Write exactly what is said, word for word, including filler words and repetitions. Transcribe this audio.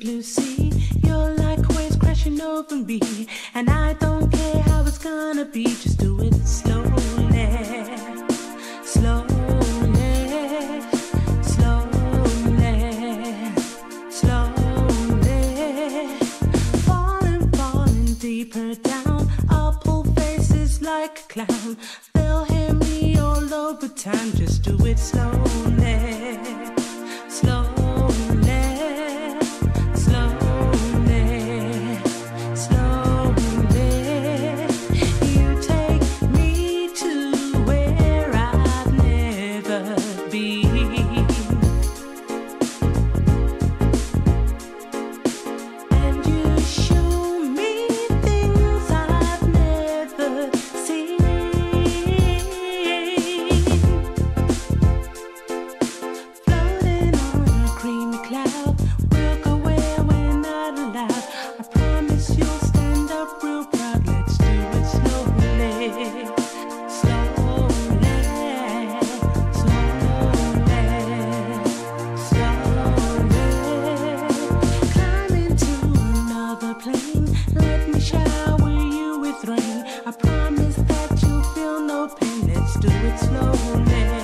to see. You're like waves crashing over me, and I don't care how it's gonna be. Just do it slowly, slowly, slowly, slowly. Falling, falling deeper down. I'll pull faces like a clown. They'll hear me all over town. Just do it slowly, slowly. I promise that you'll feel no pain. Let's do it slowly.